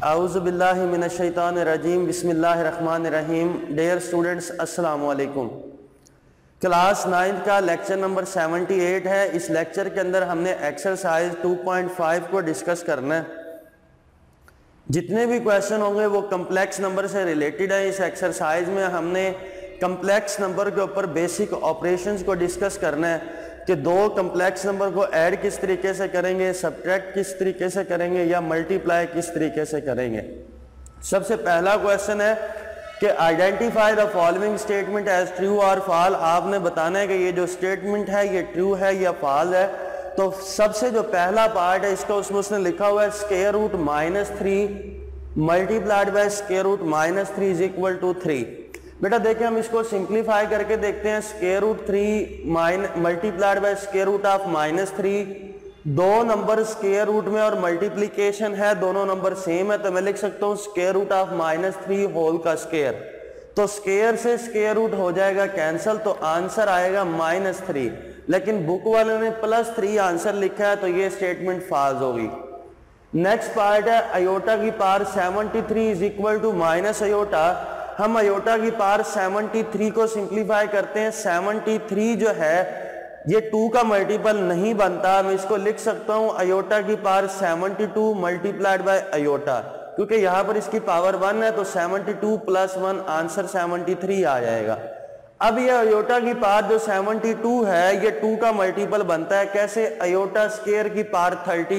आऊज़ुबिल्लाहि मिनश्शैतानिर्रजीम बिस्मिल्लाहिर्रहमानिर्रहीम। Dear students, अस्सलाम वालेकुम। क्लास 9 का लेक्चर नंबर 78 है। इस लेक्चर के अंदर हमने एक्सरसाइज 2.5 को डिस्कस करना है। जितने भी क्वेश्चन होंगे वो कम्प्लेक्स नंबर से रिलेटेड है। इस एक्सरसाइज में हमने कम्प्लेक्स नंबर के ऊपर बेसिक ऑपरेशंस को डिस्कस करना है कि दो कम्प्लेक्स नंबर को ऐड किस तरीके से करेंगे, सब्ट्रैक्ट किस तरीके से करेंगे या मल्टीप्लाई किस तरीके से करेंगे। सबसे पहला क्वेश्चन है कि identify the following statement as true or false. आपने बताना है कि ये जो स्टेटमेंट है ये ट्रू है या फॉल है। तो सबसे जो पहला पार्ट है इसका उसमें उसने लिखा हुआ है square root -3 multiplied by square root -3 is equal to 3। बेटा देखिए हम इसको सिंप्लीफाई करके देखते हैं। Square root 3 multiplied by square root of -3, दो नंबर स्क्वायर रूट में और मल्टीप्लीकेशन है, दोनों नंबर सेम है, तो मैं लिख सकता हूँ स्क्वायर रूट ऑफ -3 होल का स्क्वायर। तो स्क्वायर से स्क्वायर रूट हो जाएगा कैंसल, तो आंसर आएगा -3। लेकिन बुक वाले ने +3 आंसर लिखा है, तो ये स्टेटमेंट फॉल्स होगी। नेक्स्ट पार्ट है अयोटा की power 73 is equal to minus iota. हम अयोटा की पावर 73 को सिंप्लीफाई करते हैं। 73 जो है ये 2 का मल्टीपल नहीं बनता। मैं इसको लिख सकता हूं अयोटा की पावर 72 मल्टीप्लाइड बाय अयोटा, क्योंकि यहां पर इसकी पावर 1 है तो 72 + 1 आंसर 73 आ जाएगा। अब ये अयोटा की पावर जो 72 है ये 2 का मल्टीपल बनता है। कैसे? अयोटा स्क्वायर की पावर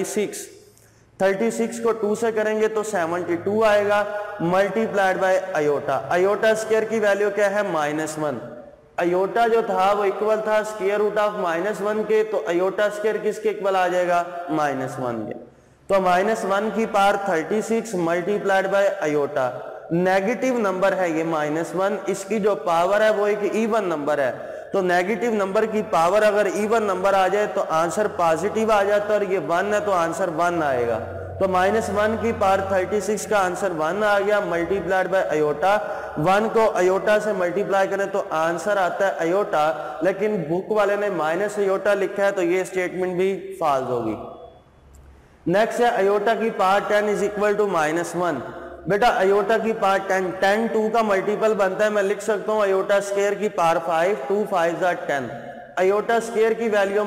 36 को 2 से करेंगे तो 72 आएगा multiplied by iota. Iota square की वैल्यू क्या है? -1। अयोटा जो था वो इक्वल था स्क्वायर रूट ऑफ -1 के, तो अयोटा स्क्वायर किसके इक्वल आ जाएगा? -1 के। तो -1 की power 36 multiplied by iota. Negative number है ये -1, इसकी जो पावर है वो एक इवन नंबर है। तो नेगेटिव नंबर की पावर अगर इवन नंबर आ जाए तो आंसर पॉजिटिव आ जाता है, और ये 1 है तो आंसर 1 आएगा। तो -1 की पावर 36 का आंसर 1 आ गया मल्टीप्लाइड बाय अयोटा। 1 को अयोटा से मल्टीप्लाई करें तो आंसर आता है अयोटा, लेकिन बुक वाले ने माइनस अयोटा लिखा है, तो ये स्टेटमेंट भी फॉल्स होगी। नेक्स्ट है अयोटा की पावर 10 इज इक्वल टू -1। बेटा अयोटा की पावर 10 2 का मल्टीपल बनता है। मैं लिख सकता हूँ अयोटा स्क्वायर की पावर 5, 2 5 10। अयोटा स्क्वायर की वैल्यू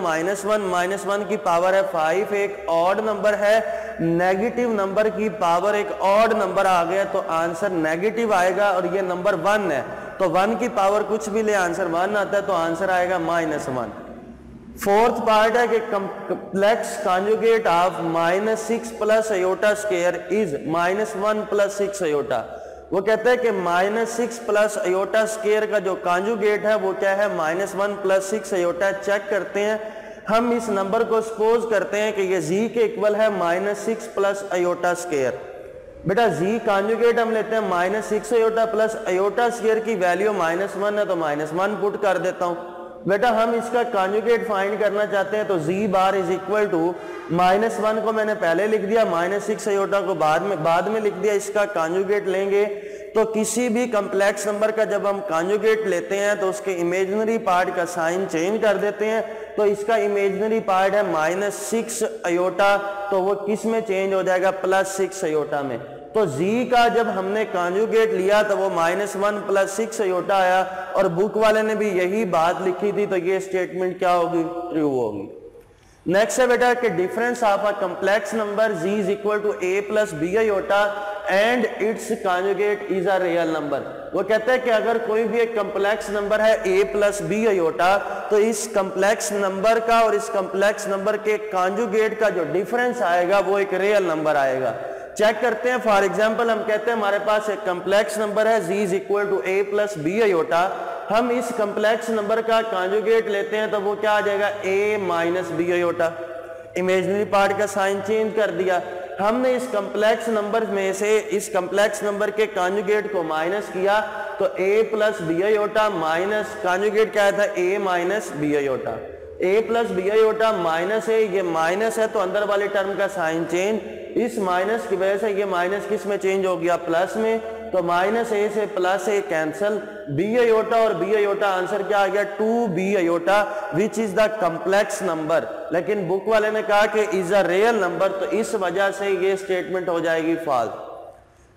-1 की पावर है 5, एक ऑड नंबर है। नेगेटिव नंबर की पावर एक ऑड नंबर आ गया तो आंसर नेगेटिव आएगा, और ये नंबर 1 है तो 1 की पावर कुछ भी ले आंसर 1 आता है, तो आंसर आएगा -1। फोर्थ पार्ट है कि complex conjugate of -6 + iota square is -1 + 6 iota. वो कहते हैं कि -6 + अयोटा स्क्वायर का जो कॉन्जुगेट है वो क्या है? -1 + 6 अयोटा। चेक करते हैं। हम इस नंबर को सपोज करते हैं कि ये z के इक्वल है -6 + अयोटा स्क्वायर। बेटा z कॉन्जुगेट हम लेते हैं -6 अयोटा + अयोटा स्क्वायर की वैल्यू -1 है तो -1 पुट कर देता हूं। बेटा हम इसका कॉन्जुगेट फाइंड करना चाहते हैं, तो z bar is equal to -1 को मैंने पहले लिख दिया, -6 अयोटा को बाद में लिख दिया। इसका कॉन्जुगेट लेंगे तो किसी भी कम्प्लेक्स नंबर का जब हम कॉन्जुगेट लेते हैं तो उसके इमेजिनरी पार्ट का साइन चेंज कर देते हैं। तो इसका इमेजिनरी पार्ट है -6 अयोटा, तो वो किस में चेंज हो जाएगा? +6 अयोटा में। तो z का जब हमने कॉन्जुगेट लिया तो वो -1 + 6 अयोटा आया, और बुक वाले ने भी यही बात लिखी थी, तो ये स्टेटमेंट क्या होगी? ट्रू होगी। नेक्स्ट है बेटा कि difference of a complex number z is equal to a + b iota and its conjugate is a real number. वो कहते हैं कि अगर कोई भी एक कम्प्लेक्स नंबर है a + b अयोटा, तो इस कम्प्लेक्स नंबर का और इस कम्प्लेक्स नंबर के कॉन्जुगेट का जो डिफरेंस आएगा वो एक रियल नंबर आएगा। चेक करते हैं। फॉर एग्जांपल हम कहते हैं हमारे पास एक कम्प्लेक्स नंबर है z is equal to a + b iota. हम इस कम्प्लेक्स नंबर का कॉन्जुगेट लेते हैं तो वो क्या आ जाएगा? a - b iota. Imaginary part का साइन चेंज कर दिया। हमने इस कम्प्लेक्स नंबर में से इस कम्प्लेक्स नंबर के कॉन्जुगेट को माइनस किया, तो a + b iota minus conjugate क्या था? a - b iota. a + b iota minus है, ये माइनस है तो अंदर वाले टर्म का साइन चेंज। इस माइनस की वजह से ये माइनस किस में चेंज हो गया? प्लस में। तो -a से +a कैंसल। b अयोटा और b अयोटा आंसर क्या आ गया? 2b iota which is the complex number. लेकिन बुक वाले ने कहा कि इज अ रियल नंबर, तो इस वजह से ये स्टेटमेंट हो जाएगी फॉल्स।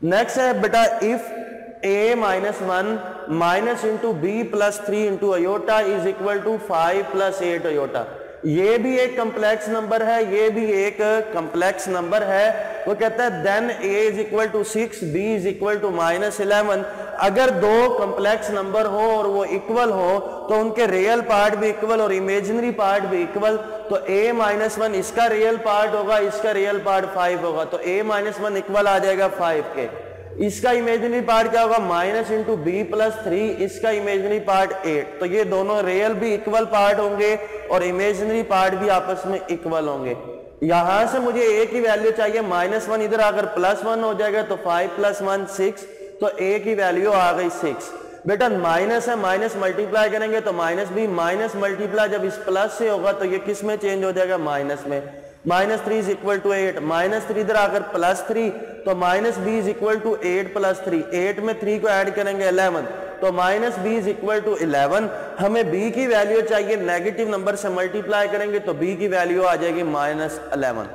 नेक्स्ट है बेटा if a minus 1 minus into b plus 3 into iota is equal to 5 plus 8 iota. ये भी एक कम्प्लेक्स नंबर है, ये भी एक कम्प्लेक्स नंबर है। वो कहता है then a is equal to 6 b is equal to minus 11। अगर दो कम्प्लेक्स नंबर हो और वो इक्वल हो तो उनके रियल पार्ट भी इक्वल और इमेजिनरी पार्ट भी इक्वल। तो a माइनस 1 इसका रियल पार्ट होगा, इसका रियल पार्ट 5 होगा, तो a माइनस 1 इक्वल आ जाएगा 5 के। इसका इमेजिनरी पार्ट क्या होगा, माइनस इंटू बी प्लस 3, इसका इमेजिनरी पार्ट 8। तो ये दोनों रियल भी इक्वल पार्ट होंगे और इमेजिनरी पार्ट भी आपस में इक्वल होंगे। यहां से मुझे a की वैल्यू चाहिए -1, इधर अगर +1 हो जाएगा तो 5 + 1 6, तो a की वैल्यू आ गई 6। बेटा माइनस है, माइनस मल्टीप्लाई करेंगे तो माइनस भी, माइनस मल्टीप्लाई जब इस प्लस से होगा तो ये किस में चेंज हो जाएगा, माइनस में। -3 इज इक्वल टू 8, -3 इधर अगर +3 तो -b इज इक्वल टू 8 + 3, 8 में 3 को ऐड करेंगे 11, तो -b इज इक्वल टू 11। हमें b की वैल्यू चाहिए, नेगेटिव नंबर से मल्टीप्लाई करेंगे तो b की वैल्यू आ जाएगी -11।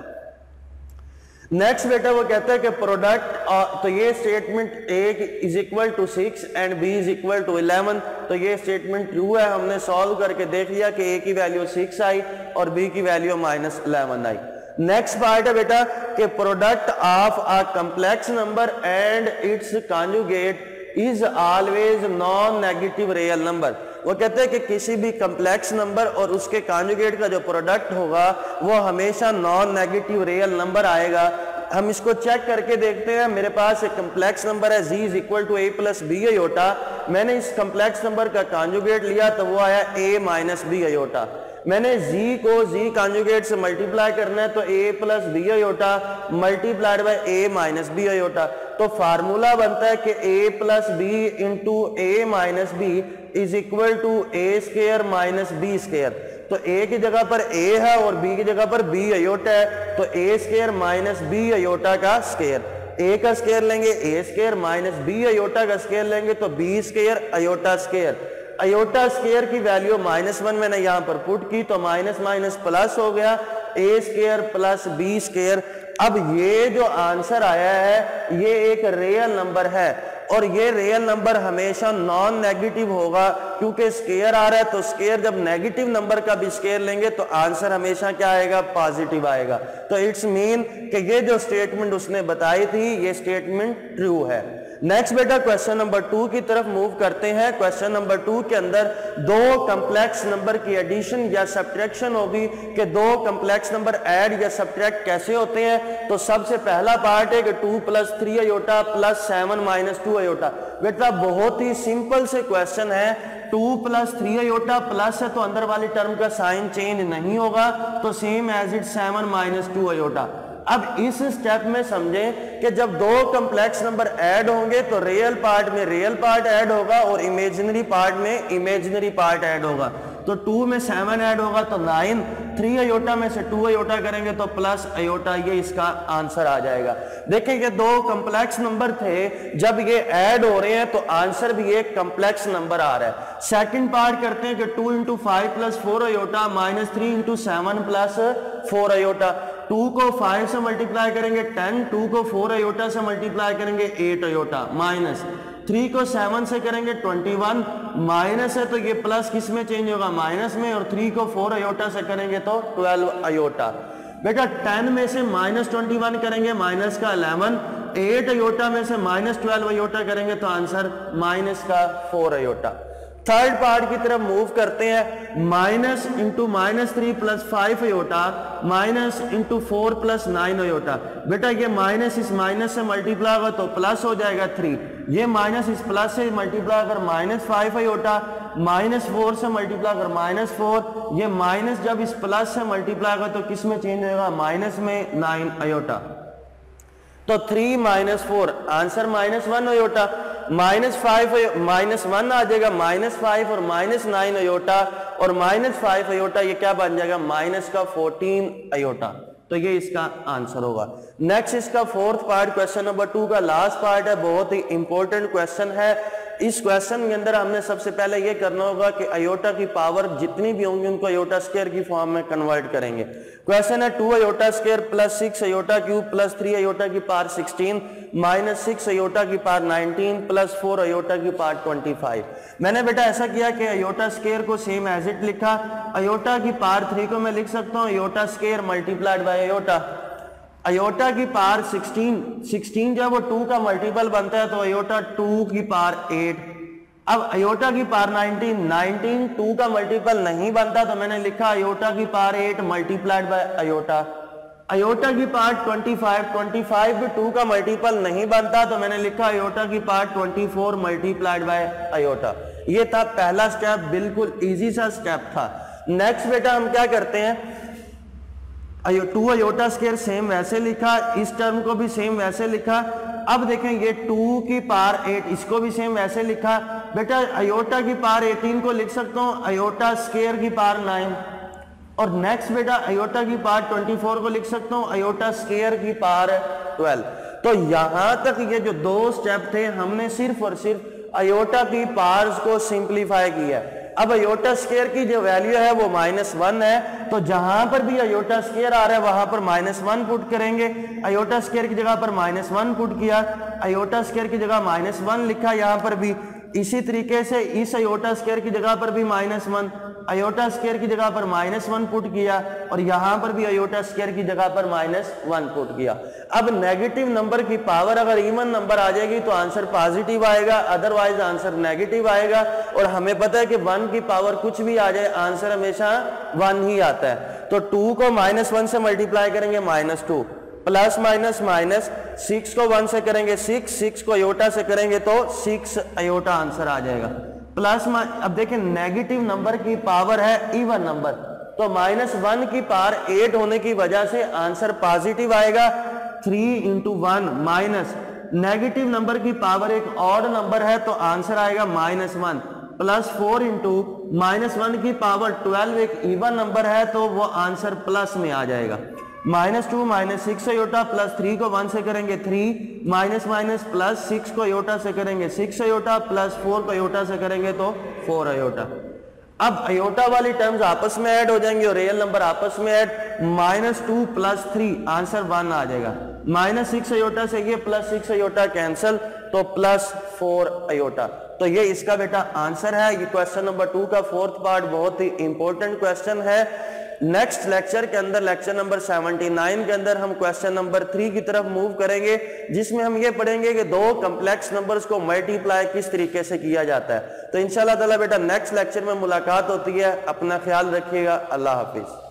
नेक्स्ट बेटा वो कहता है कि प्रोडक्ट, तो ये statement a is equal to 6 and b is equal to 11, तो ये स्टेटमेंट ट्रू है। हमने सॉल्व करके देख लिया कि a की वैल्यू 6 आई और b की वैल्यू -11 आई। नेक्स्ट पार्ट है बेटा कि product of a complex number and its conjugate is always non negative real number. वो कहते हैं कि किसी भी कम्प्लेक्स नंबर और उसके कॉन्जुगेट का जो प्रोडक्ट होगा वो हमेशा नॉन नेगेटिव रियल नंबर आएगा। हम इसको चेक करके देखते हैं। मेरे पास एक कम्प्लेक्स नंबर है z is equal to a plus b iota. मैंने इस कम्प्लेक्स नंबर का कॉन्जुगेट लिया तो वो आया a माइनस बी अयोटा। मैंने z को z कॉन्जुगेट से मल्टीप्लाई करना है तो a plus b iota multiplied by a minus b iota. तो फार्मूला बनता है कि a plus b into a minus b is equal to a square minus b square. तो a की जगह पर a है और b की जगह पर b अयोटा है, तो a square minus b iota का स्क्वायर। a का स्क्वायर लेंगे a square minus b iota का स्क्वायर लेंगे तो b square iota square. Iota square की वैल्यू -1 मैंने यहां पर पुट की तो माइनस माइनस प्लस हो गया, a square plus b square. अब ये जो आंसर आया है ये एक रियल नंबर है और ये रियल नंबर हमेशा नॉन नेगेटिव होगा, क्योंकि स्क्वायर आ रहा है तो स्क्वायर जब नेगेटिव नंबर का भी स्क्वायर लेंगे तो आंसर हमेशा क्या आएगा, पॉजिटिव आएगा। तो इट्स मीन कि ये जो स्टेटमेंट उसने बताई थी ये स्टेटमेंट ट्रू है। नेक्स्ट बेटा क्वेश्चन नंबर 2 की तरफ मूव करते हैं। क्वेश्चन नंबर 2 के अंदर दो कम्प्लेक्स नंबर की एडिशन या सब्ट्रैक्शन होगी कि दो कम्प्लेक्स नंबर ऐड या सब्ट्रैक्ट कैसे होते हैं। तो सबसे पहला पार्ट है कि 2 + 3 अयोटा प्लस 7 - 2 अयोटा। बेटा बहुत ही सिंपल से क्वेश्चन है, 2 + 3 अयोटा प्लस है तो अंदर वाली टर्म का साइन चेंज नहीं होगा, तो सेम एज इट 7 - 2 अयोटा। अब इस स्टेप में समझें कि जब दो कम्प्लेक्स नंबर ऐड होंगे तो रियल पार्ट में रियल पार्ट ऐड होगा और इमेजिनरी पार्ट में इमेजिनरी पार्ट ऐड होगा। तो 2 में 7 ऐड होगा तो 9, 3 अयोटा में से 2 अयोटा करेंगे तो प्लस अयोटा, ये इसका आंसर आ जाएगा। देखिए ये दो कम्प्लेक्स नंबर थे, जब ये ऐड हो रहे हैं तो आंसर भी एक कम्प्लेक्स नंबर आ रहा है। सेकंड पार्ट करते हैं कि 2 × 5 + 4 अयोटा -3 × 7 + 4 अयोटा। 2 को 5 से मल्टीप्लाई करेंगे 10, 2 को 4 अयोटा से मल्टीप्लाई करेंगे 8 अयोटा, माइनस 3 को 7 से करेंगे 21, माइनस है तो ये प्लस किस में चेंज होगा, माइनस में, और 3 को 4 अयोटा से करेंगे तो 12 अयोटा। बेटा 10 में से -21 करेंगे माइनस का 11, 8 अयोटा में से -12 अयोटा करेंगे तो आंसर माइनस का 4 अयोटा। थर्ड पार्ट की तरफ मूव करते हैं, -× -3 + 5 अयोटा माइनस × 4 + 9 अयोटा। बेटा ये माइनस इस माइनस से मल्टीप्लाई होगा तो प्लस हो जाएगा 3, ये माइनस इस प्लस से मल्टीप्लाई अगर -5 अयोटा, -4 से मल्टीप्लाई अगर -4, ये माइनस जब इस प्लस से मल्टीप्लाई होगा तो किस में चेंज होगा, माइनस में 9 अयोटा। तो 3 - 4 आंसर -1 अयोटा, -1 आ जाएगा, -5 और -9 अयोटा और -5 अयोटा, ये क्या बन जाएगा, -14 अयोटा। तो ये इसका आंसर होगा। नेक्स्ट इसका फोर्थ पार्ट क्वेश्चन नंबर 2 का लास्ट पार्ट है, बहुत ही इंपॉर्टेंट क्वेश्चन है इस क्वेश्चन के अंदर हमने सबसे पहले ये करना होगा कि अयोटा की पावर जितनी भी होंगी उनको अयोटा स्क्वायर की फॉर्म में कन्वर्ट करेंगे। क्वेश्चन है 2 iota square plus 6 iota cube plus 3 iota की पावर 16 माइनस 6 अयोटा की पावर 19 प्लस 4 अयोटा की पावर 25। मैंने बेटा ऐसा किया कि अयोटा स्क्वायर को सेम एज इट लिखा, अयोटा की पावर 3 को मैं लिख सकता हूँ iota square multiplied by iota. Iota की पावर 16 जब वो 2 का मल्टीपल बनता है तो अयोटा 2 की पावर 8। अब अयोटा की पावर 19 2 का मल्टीपल नहीं बनता तो मैंने लिखा अयोटा की power 8 multiplied by iota. Iota की पावर 25 भी 2 का मल्टीपल नहीं बनता तो मैंने लिखा अयोटा की पावर 24 मल्टीप्लाइड बाय अयोटा। ये था पहला स्टेप, बिल्कुल इजी सा स्टेप था। नेक्स्ट बेटा हम क्या करते हैं, 2 अयोटा स्क्वायर सेम वैसे लिखा, इस टर्म को भी सेम वैसे लिखा। अब देखें ये 2 की पावर 8 इसको भी सेम वैसे लिखा। बेटा अयोटा की पावर 18 को लिख सकता हूँ अयोटा स्क्वायर की पावर 9, और नेक्स्ट बेटा अयोटा की पावर 24 को लिख सकता हूँ अयोटा स्क्वायर की पावर 12। तो यहां तक ये जो 2 स्टेप थे हमने सिर्फ और सिर्फ अयोटा की पावर्स को सिंप्लीफाई किया। अब अयोटा स्क्वायर की जो वैल्यू है वो -1 है, तो जहां पर भी अयोटा स्क्वायर आ रहा है वहां पर -1 पुट करेंगे। अयोटा स्क्वायर की जगह पर -1 पुट किया, अयोटा स्क्वायर की जगह -1 लिखा यहां पर भी। इसी तरीके से इस अयोटा स्क्वायर की जगह पर भी -1, अयोटा स्क्वायर की जगह पर -1 पुट किया, और यहां पर भी अयोटा स्क्वायर की जगह पर -1 पुट किया। अब नेगेटिव नंबर की पावर अगर इवन नंबर आ जाएगी तो आंसर पॉजिटिव आएगा, अदरवाइज आंसर नेगेटिव आएगा। और हमें पता है कि 1 की पावर कुछ भी आ जाए आंसर हमेशा 1 ही आता है। तो 2 को -1 से मल्टीप्लाई करेंगे -2, प्लस माइनस माइनस, 6 को 1 से करेंगे 6 को अयोटा से करेंगे तो 6 अयोटा आंसर आ जाएगा। प्लस अब देखें नेगेटिव नंबर की पावर है इवन नंबर, तो -1 की पावर 8 होने की वजह से आंसर पॉजिटिव आएगा। 3 × 1 माइनस नेगेटिव नंबर की पावर एक ऑड नंबर है तो आंसर आएगा -1, प्लस 4 × -1 की पावर 12 एक इवन नंबर है तो वो आंसर प्लस में आ जाएगा। -2 -6 अयोटा प्लस 3 को 1 से करेंगे 3, माइनस माइनस प्लस 6 को अयोटा से करेंगे 6 अयोटा, प्लस 4 को अयोटा से करेंगे तो 4 अयोटा। अब अयोटा वाली टर्म्स आपस में ऐड हो जाएंगे और रियल नंबर आपस में ऐड, -2 + 3 आंसर 1 आ जाएगा। -6 अयोटा से ये +6 अयोटा कैंसिल तो +4 अयोटा। तो ये इसका बेटा आंसर है। ये क्वेश्चन नंबर 2 का 4th पार्ट बहुत ही इंपॉर्टेंट क्वेश्चन है। नेक्स्ट लेक्चर के अंदर, लेक्चर नंबर 79 के अंदर हम क्वेश्चन नंबर 3 की तरफ मूव करेंगे, जिसमें हम ये पढ़ेंगे कि 2 कॉम्प्लेक्स नंबर्स को मल्टीप्लाई किस तरीके से किया जाता है। तो इंशाल्लाह ताला बेटा नेक्स्ट लेक्चर में मुलाकात होती है। अपना ख्याल रखिएगा। अल्लाह हाफिज।